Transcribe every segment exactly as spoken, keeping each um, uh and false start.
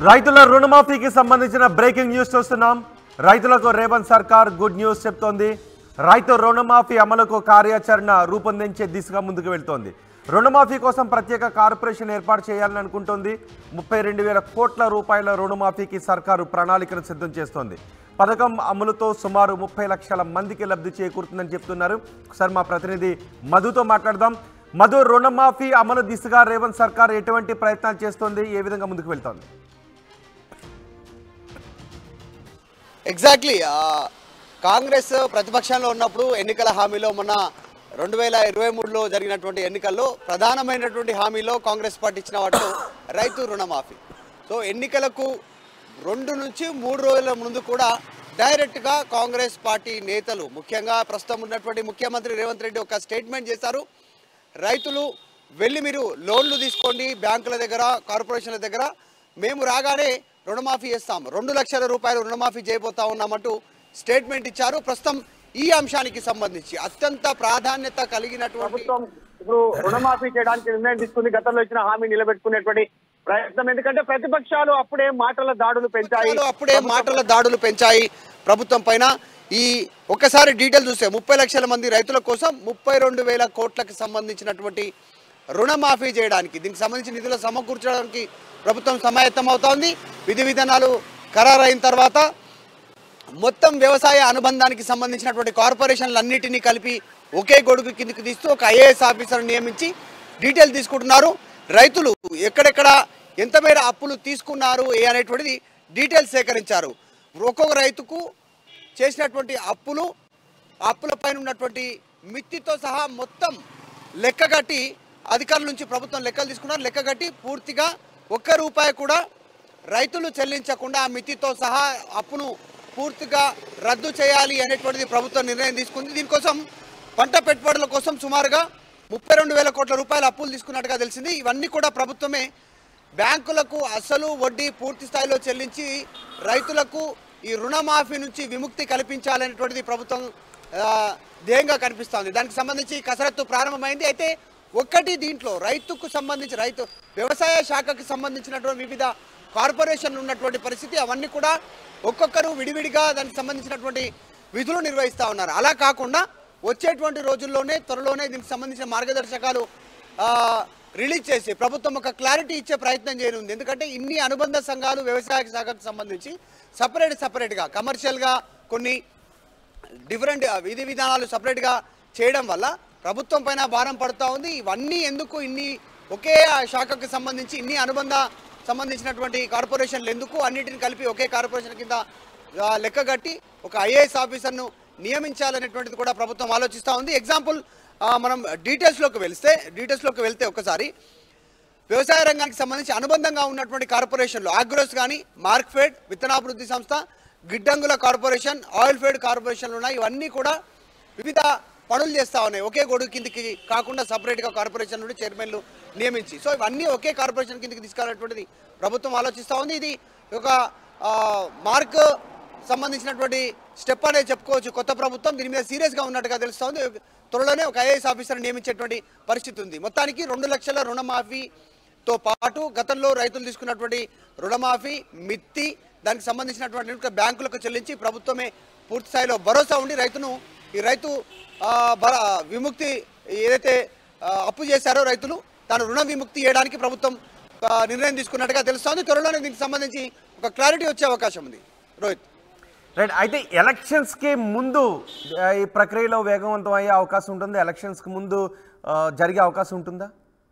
రైతుల రుణమాఫీకి సంబంధించిన బ్రేకింగ్ న్యూస్ చూస్తున్నాం. రైతులకు రేవంత్ సర్కార్ గుడ్ న్యూస్ చెప్తోంది. రైతు రుణమాఫీ అమలుకు కార్యాచరణ రూపొందించే దిశగా ముందుకు వెళ్తోంది. రుణమాఫీ కోసం ప్రత్యేక కార్పొరేషన్ ఏర్పాటు చేయాలని అనుకుంటోంది. ముప్పై రెండు వేల కోట్ల రూపాయల రుణమాఫీకి సర్కారు ప్రణాళికను సిద్ధం చేస్తోంది. పథకం అమలుతో సుమారు ముప్పై లక్షల మందికి లబ్ధి చేకూరుతుందని చెప్తున్నారు. ఒకసారి మా ప్రతినిధి మధుతో మాట్లాడదాం. మధు, రుణమాఫీ అమలు దిశగా రేవంత్ సర్కార్ ఎటువంటి ప్రయత్నాలు చేస్తోంది, ఏ విధంగా ముందుకు వెళ్తోంది? ఎగ్జాక్ట్లీ కాంగ్రెస్ ప్రతిపక్షంలో ఉన్నప్పుడు ఎన్నికల హామీలో మొన్న రెండు వేల ఇరవై మూడులో జరిగినటువంటి ఎన్నికల్లో ప్రధానమైనటువంటి హామీలో కాంగ్రెస్ పార్టీ ఇచ్చిన వాటిలో రైతు రుణమాఫీ. సో ఎన్నికలకు రెండు నుంచి మూడు రోజుల ముందు కూడా డైరెక్ట్గా కాంగ్రెస్ పార్టీ నేతలు, ముఖ్యంగా ప్రస్తుతం ఉన్నటువంటి ముఖ్యమంత్రి రేవంత్ రెడ్డి ఒక స్టేట్మెంట్ చేశారు. రైతులు వెళ్ళి మీరు లోన్లు తీసుకోండి బ్యాంకుల దగ్గర, కార్పొరేషన్ల దగ్గర, మేము రాగానే రుణమాఫీ చేస్తాం, రెండు లక్షల రూపాయలు రుణమాఫీ చేయబోతా ఉన్నామంటూ స్టేట్మెంట్ ఇచ్చారు. ప్రస్తుతం ఈ అంశానికి సంబంధించి అత్యంత ప్రాధాన్యత కలిగినటువంటి ప్రభుత్వం ఇప్పుడు రుణమాఫీ చేయడానికి నిర్ణయం తీసుకుంది. గతంలో ఇచ్చిన హామీ నిలబెట్టుకునేటువంటి ప్రయత్నం. ఎందుకంటే ప్రతిపక్షాలు అప్పుడే మాటల దాడులు పెంచాయి అప్పుడే మాటల దాడులు పెంచాయి ప్రభుత్వం పైన. ఈ ఒక్కసారి డీటెయిల్ చూస్తే ముప్పై లక్షల మంది రైతుల కోసం ముప్పై రెండు వేల కోట్లకు సంబంధించినటువంటి రుణమాఫీ చేయడానికి, దీనికి సంబంధించి నిధులు సమకూర్చడానికి ప్రభుత్వం సమాయత్తం అవుతోంది. విధి విధానాలు ఖరారైన తర్వాత మొత్తం వ్యవసాయ అనుబంధానికి సంబంధించినటువంటి కార్పొరేషన్లన్నిటినీ కలిపి ఒకే గొడుగు కిందకి తీస్తూ ఒక ఐఏఎస్ ఆఫీసర్ నియమించి డీటెయిల్ తీసుకుంటున్నారు. రైతులు ఎక్కడెక్కడ ఎంత మేర అప్పులు తీసుకున్నారు ఏ అనేటువంటిది డీటెయిల్స్ సేకరించారు. ఒక్కొక్క రైతుకు చేసినటువంటి అప్పులు, అప్పుల పైన ఉన్నటువంటి మిత్తితో సహా మొత్తం లెక్కగట్టి అధికారుల నుంచి ప్రభుత్వం లెక్కలు తీసుకున్నారు. లెక్కగట్టి పూర్తిగా ఒక్క రూపాయి కూడా రైతులు చెల్లించకుండా ఆ మితితో సహా అప్పును పూర్తిగా రద్దు చేయాలి అనేటువంటిది ప్రభుత్వం నిర్ణయం తీసుకుంది. దీనికోసం పంట పెట్టుబడుల కోసం సుమారుగా ముప్పై రెండు వేల కోట్ల రూపాయల అప్పులు తీసుకున్నట్టుగా తెలిసింది. ఇవన్నీ కూడా ప్రభుత్వమే బ్యాంకులకు అసలు వడ్డీ పూర్తి స్థాయిలో చెల్లించి రైతులకు ఈ రుణమాఫీ నుంచి విముక్తి కల్పించాలనేటువంటిది ప్రభుత్వం ధ్యేయంగా కనిపిస్తోంది. దానికి సంబంధించి కసరత్తు ప్రారంభమైంది. అయితే ఒక్కటి దీంట్లో రైతుకు సంబంధించి రైతు వ్యవసాయ శాఖకు సంబంధించినటువంటి వివిధ కార్పొరేషన్లు ఉన్నటువంటి పరిస్థితి, అవన్నీ కూడా ఒక్కొక్కరు విడివిడిగా దానికి సంబంధించినటువంటి విధులు నిర్వహిస్తూ ఉన్నారు. అలా కాకుండా వచ్చేటువంటి రోజుల్లోనే త్వరలోనే దీనికి సంబంధించిన మార్గదర్శకాలు రిలీజ్ చేసి ప్రభుత్వం ఒక క్లారిటీ ఇచ్చే ప్రయత్నం చేయనుంది. ఎందుకంటే ఇన్ని అనుబంధ సంఘాలు వ్యవసాయ శాఖకు సంబంధించి సపరేట్ సపరేట్గా కమర్షియల్గా కొన్ని డిఫరెంట్ విధి విధానాలు సపరేట్గా చేయడం వల్ల ప్రభుత్వం పైన భారం పడుతూ ఉంది. ఇవన్నీ ఎందుకు, ఇన్ని ఒకే శాఖకు సంబంధించి ఇన్ని అనుబంధ సంబంధించినటువంటి కార్పొరేషన్లు ఎందుకు, అన్నిటిని కలిపి ఒకే కార్పొరేషన్ కింద లెక్కగట్టి ఒక ఐఏఎస్ ఆఫీసర్ను నియమించాలనేటువంటిది కూడా ప్రభుత్వం ఆలోచిస్తూ ఉంది. ఎగ్జాంపుల్ మనం డీటెయిల్స్లోకి వెళ్తే డీటెయిల్స్లోకి వెళ్తే ఒకసారి వ్యవసాయ రంగానికి సంబంధించి అనుబంధంగా ఉన్నటువంటి కార్పొరేషన్లు ఆగ్రోస్ కానీ, మార్క్ఫెడ్, విత్తనాభివృద్ధి సంస్థ, గిడ్డంగుల కార్పొరేషన్, ఆయిల్ ఫెడ్ కార్పొరేషన్లు ఉన్నాయి. ఇవన్నీ కూడా వివిధ పనులు చేస్తూ ఉన్నాయి. ఒకే గొడుగు కిందికి కాకుండా సపరేట్గా కార్పొరేషన్ నుండి చైర్మన్లు నియమించి, సో ఇవన్నీ ఒకే కార్పొరేషన్ కిందికి తీసుకురావటువంటిది ప్రభుత్వం ఆలోచిస్తూ ఉంది. ఇది ఒక మార్క్ సంబంధించినటువంటి స్టెప్ అనేది చెప్పుకోవచ్చు. కొత్త ప్రభుత్వం దీని మీద సీరియస్గా ఉన్నట్టుగా తెలుస్తోంది. త్వరలోనే ఒక ఐఏఎస్ ఆఫీసర్ నియమించేటువంటి పరిస్థితి ఉంది. మొత్తానికి రెండు లక్షల రుణమాఫీతో పాటు గతంలో రైతులు తీసుకున్నటువంటి రుణమాఫీ మిత్తి, దానికి సంబంధించినటువంటి బ్యాంకులకు చెల్లించి ప్రభుత్వమే పూర్తి స్థాయిలో భరోసా ఉండి రైతును ఈ రైతు విముక్తి ఏదైతే అప్పు చేశారో రైతులు తాను రుణ విముక్తి చేయడానికి ప్రభుత్వం నిర్ణయం తీసుకున్నట్టుగా తెలుస్తోంది. త్వరలోనే దీనికి సంబంధించి ఒక క్లారిటీ వచ్చే అవకాశం ఉంది. రోహిత్, రైట్. అయితే ఎలక్షన్స్కి ముందు ఈ ప్రక్రియలో వేగవంతం అయ్యే అవకాశం ఉంటుంది, ఎలక్షన్స్కి ముందు జరిగే అవకాశం ఉంటుందా?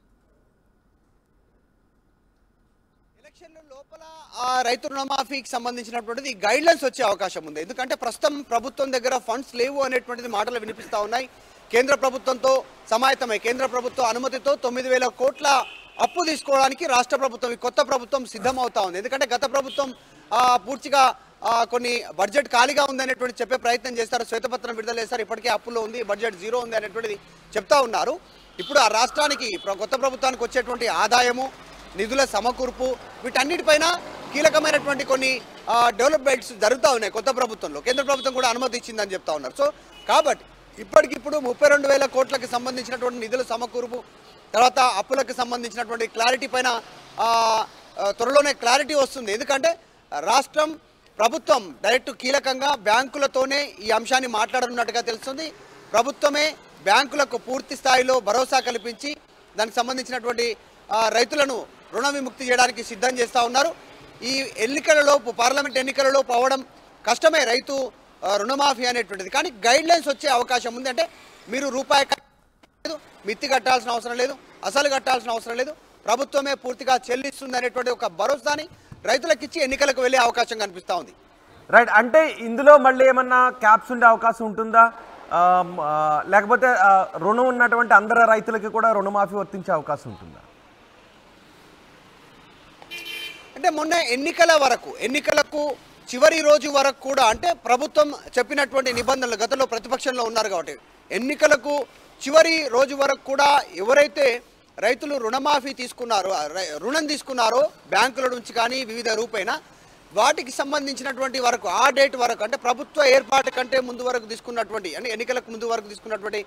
ఎలక్షన్ల లోపల ఆ రైతు రుణమాఫీకి సంబంధించినటువంటిది గైడ్లైన్స్ వచ్చే అవకాశం ఉంది. ఎందుకంటే ప్రస్తుతం ప్రభుత్వం దగ్గర ఫండ్స్ లేవు అనేటువంటిది మాటలు వినిపిస్తూ ఉన్నాయి. కేంద్ర ప్రభుత్వంతో సమాయత్తమై కేంద్ర ప్రభుత్వ అనుమతితో తొమ్మిది వేల కోట్ల అప్పు తీసుకోవడానికి రాష్ట్ర ప్రభుత్వం, ఈ కొత్త ప్రభుత్వం సిద్ధమవుతా ఉంది. ఎందుకంటే గత ప్రభుత్వం పూర్తిగా కొన్ని బడ్జెట్ ఖాళీగా ఉంది అనేటువంటి చెప్పే ప్రయత్నం చేస్తారు. శ్వేతపత్రం విడుదల చేస్తారు, ఇప్పటికే అప్పులో ఉంది, బడ్జెట్ జీరో ఉంది అనేటువంటిది చెప్తా ఉన్నారు. ఇప్పుడు ఆ రాష్ట్రానికి కొత్త ప్రభుత్వానికి వచ్చేటువంటి ఆదాయము, నిధుల సమకూర్పు, వీటన్నిటిపైన కీలకమైనటువంటి కొన్ని డెవలప్మెంట్స్ జరుగుతూ ఉన్నాయి కొత్త ప్రభుత్వంలో. కేంద్ర ప్రభుత్వం కూడా అనుమతి ఇచ్చిందని చెప్తా ఉన్నారు. సో కాబట్టి ఇప్పటికిప్పుడు ముప్పై రెండు వేల కోట్లకు సంబంధించినటువంటి నిధుల సమకూర్పు, తర్వాత అప్పులకు సంబంధించినటువంటి క్లారిటీ పైన ఆ, త్వరలోనే క్లారిటీ వస్తుంది. ఎందుకంటే రాష్ట్రం ప్రభుత్వం డైరెక్ట్ కీలకంగా బ్యాంకులతోనే ఈ అంశాన్ని మాట్లాడనున్నట్టుగా తెలుస్తుంది. ప్రభుత్వమే బ్యాంకులకు పూర్తి స్థాయిలో భరోసా కల్పించి దానికి సంబంధించినటువంటి ఆ, రైతులను రుణ విముక్తి చేయడానికి సిద్ధం చేస్తూ ఉన్నారు. ఈ ఎన్నికలలోపు పార్లమెంట్ ఎన్నికలలోపు అవ్వడం కష్టమే రైతు ఆ, రుణమాఫీ అనేటువంటిది. కానీ గైడ్ లైన్స్ వచ్చే అవకాశం ఉంది. అంటే మీరు రూపాయి లేదు, మిత్తి కట్టాల్సిన అవసరం లేదు, అసలు కట్టాల్సిన అవసరం లేదు, ప్రభుత్వమే పూర్తిగా చెల్లిస్తుంది అనేటువంటి ఒక భరోసాని రైతులకు ఇచ్చి ఎన్నికలకు వెళ్ళే అవకాశం కనిపిస్తూ ఉంది. రైట్, అంటే ఇందులో మళ్ళీ ఏమన్నా క్యాప్స్ ఉండే అవకాశం ఉంటుందా? ఆమ్, ఆ, లేకపోతే ఆ, రుణం ఉన్నటువంటి అందరు రైతులకి కూడా రుణమాఫీ వర్తించే అవకాశం ఉంటుందా? అంటే మొన్న ఎన్నికల వరకు ఎన్నికలకు చివరి రోజు వరకు కూడా అంటే ప్రభుత్వం చెప్పినటువంటి నిబంధనలు గతంలో ప్రతిపక్షంలో ఉన్నారు కాబట్టి ఎన్నికలకు చివరి రోజు వరకు కూడా ఎవరైతే రైతులు రుణమాఫీ తీసుకున్నారో రుణం తీసుకున్నారో బ్యాంకుల నుంచి కానీ వివిధ రూపేణ వాటికి సంబంధించినటువంటి వరకు ఆ డేట్ వరకు అంటే ప్రభుత్వ ఏర్పాటు కంటే ముందు వరకు తీసుకున్నటువంటి అంటే ఎన్నికలకు ముందు వరకు తీసుకున్నటువంటి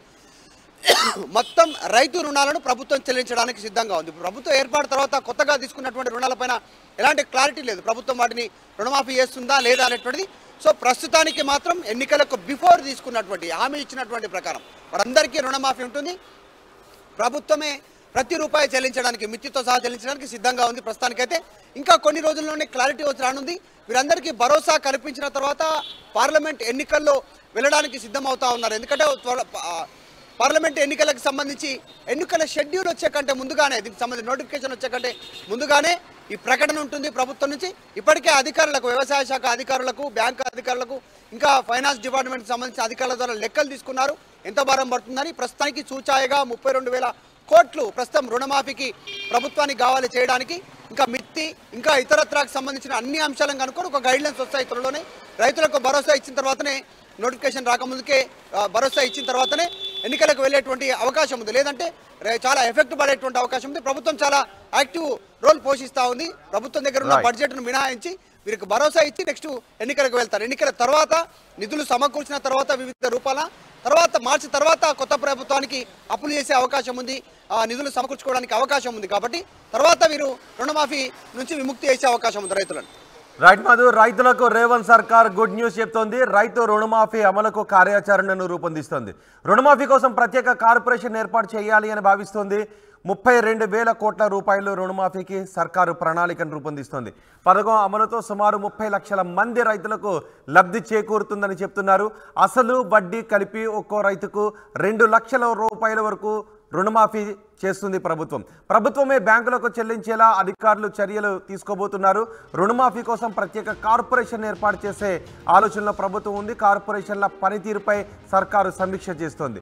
మొత్తం రైతు రుణాలను ప్రభుత్వం చెల్లించడానికి సిద్ధంగా ఉంది. ప్రభుత్వం ఏర్పాటు తర్వాత కొత్తగా తీసుకున్నటువంటి రుణాలపైన ఎలాంటి క్లారిటీ లేదు. ప్రభుత్వం వాటిని రుణమాఫీ చేస్తుందా లేదా అనేటువంటిది. సో ప్రస్తుతానికి మాత్రం ఎన్నికలకు బిఫోర్ తీసుకున్నటువంటి హామీ ఇచ్చినటువంటి ప్రకారం వారందరికీ రుణమాఫీ ఉంటుంది. ప్రభుత్వమే ప్రతి రూపాయి చెల్లించడానికి మిత్తితో సహా చెల్లించడానికి సిద్ధంగా ఉంది. ప్రస్తుతానికైతే ఇంకా కొన్ని రోజుల్లోనే క్లారిటీ వచ్చి రానుంది. వీరందరికీ భరోసా కల్పించిన తర్వాత పార్లమెంట్ ఎన్నికల్లో వెళ్ళడానికి సిద్ధమవుతా ఉన్నారు. ఎందుకంటే పార్లమెంట్ ఎన్నికలకు సంబంధించి ఎన్నికల షెడ్యూల్ వచ్చే కంటే ముందుగానే దీనికి సంబంధించి నోటిఫికేషన్ వచ్చే కంటే ముందుగానే ఈ ప్రకటన ఉంటుంది ప్రభుత్వం నుంచి. ఇప్పటికే అధికారులకు వ్యవసాయ శాఖ అధికారులకు బ్యాంకు అధికారులకు ఇంకా ఫైనాన్స్ డిపార్ట్మెంట్కి సంబంధించిన అధికారుల ద్వారా లెక్కలు తీసుకున్నారు ఎంత భారం పడుతుందని. ప్రస్తుతానికి సూచాయగా ముప్పై రెండు వేల కోట్లు ప్రస్తుతం రుణమాఫీకి ప్రభుత్వానికి కావాలి చేయడానికి. ఇంకా మిత్తి ఇంకా ఇతరత్రాకు సంబంధించిన అన్ని అంశాలను కనుక్కొని ఒక గైడ్లైన్స్ వస్తాయి త్వరలోనే. రైతులకు భరోసా ఇచ్చిన తర్వాతనే నోటిఫికేషన్ రాకముందుకే భరోసా ఇచ్చిన తర్వాతనే ఎన్నికలకు వెళ్ళేటువంటి అవకాశం ఉంది. లేదంటే చాలా ఎఫెక్ట్ పడేటువంటి అవకాశం ఉంది. ప్రభుత్వం చాలా యాక్టివ్ రోల్ పోషిస్తూ ఉంది. ప్రభుత్వం దగ్గర ఉన్న బడ్జెట్ను మినహాయించి వీరికి భరోసా ఇచ్చి నెక్స్ట్ ఎన్నికలకు వెళ్తారు. ఎన్నికల తర్వాత నిధులు సమకూర్చిన తర్వాత వివిధ రూపాల తర్వాత మార్చి తర్వాత కొత్త ప్రభుత్వానికి అప్పులు చేసే అవకాశం ఉంది. నిధులు సమకూర్చుకోవడానికి అవకాశం ఉంది. కాబట్టి తర్వాత వీరు రుణమాఫీ నుంచి విముక్తి చేసే అవకాశం ఉంది రైతులను. రైట్ మధు, రైతులకు రేవంత్ సర్కార్ గుడ్ న్యూస్ చెప్తోంది. రైతు రుణమాఫీ అమలుకు కార్యాచరణను రూపొందిస్తోంది. రుణమాఫీ కోసం ప్రత్యేక కార్పొరేషన్ ఏర్పాటు చేయాలి అని భావిస్తోంది. ముప్పై రెండు వేల కోట్ల రూపాయలు రుణమాఫీకి సర్కారు ప్రణాళికను రూపొందిస్తోంది. పథకం అమలుతో సుమారు ముప్పై లక్షల మంది రైతులకు లబ్ధి చేకూరుతుందని చెప్తున్నారు. అసలు వడ్డీ కలిపి ఒక్కో రైతుకు రెండు లక్షల రూపాయల వరకు రుణమాఫీ చేస్తుంది ప్రభుత్వం. ప్రభుత్వమే బ్యాంకులకు చెల్లించేలా అధికారులు చర్యలు తీసుకోబోతున్నారు. రుణమాఫీ కోసం ప్రత్యేక కార్పొరేషన్ ఏర్పాటు చేసే ఆలోచనలో ప్రభుత్వం ఉంది. కార్పొరేషన్ల పనితీరుపై సర్కారు సమీక్ష చేస్తోంది.